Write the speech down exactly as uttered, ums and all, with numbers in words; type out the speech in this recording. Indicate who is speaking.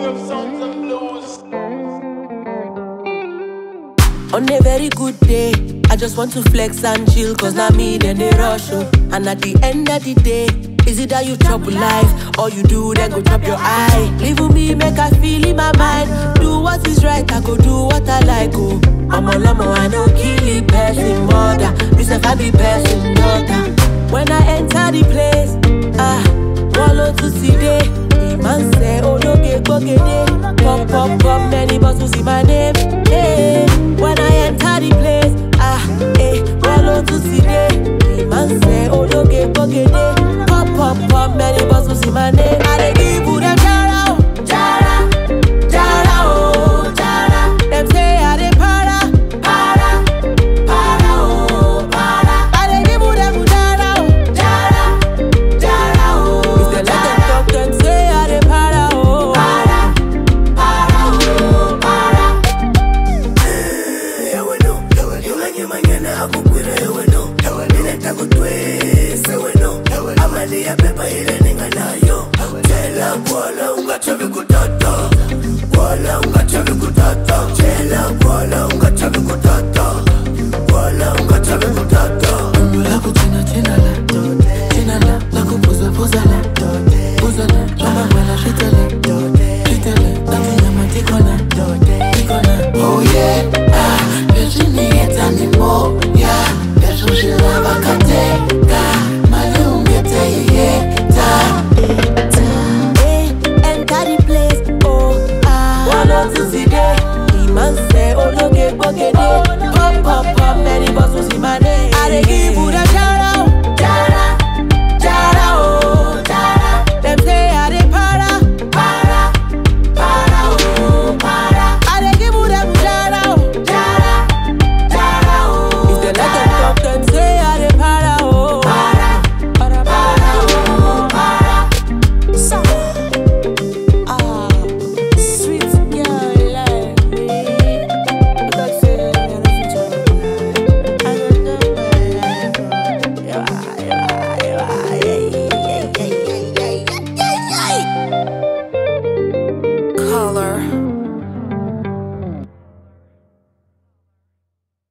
Speaker 1: On a very good day, I just want to flex and chill, cause now me then they rush oh. And at the end of the day, is it that you chop life, or you do then go chop your eye? Live with me, make I feel in my mind. Do what is right, I go do what I like oh. I'm a lomo, I no kill it, person mother. This if I be person daughter. When I enter the place, ah, wallow to see day. The man say, oh no get go get it. Pop, pop, pop, many bottles in my name. Hey, when I enter the place, ah, eh, wallow to see day. The man say, oh no get go get it. Pop, pop, pop, many bottles in my name. I dey give you them jara, oh, jara, jara, oh, jara. Them say I dey para, para, para, oh, para. I dey give you them jara, oh, jara, jara, oh. If they let them talk, them say I dey para, oh, para, para, oh, para.
Speaker 2: Eh, bueno, yumanye manyana akukwira bueno. Nina takutwe se bueno. Amali ya pepa ile ninga nayo. Chela wala ungachavi kutata. Wala ungachavi kutata. Chela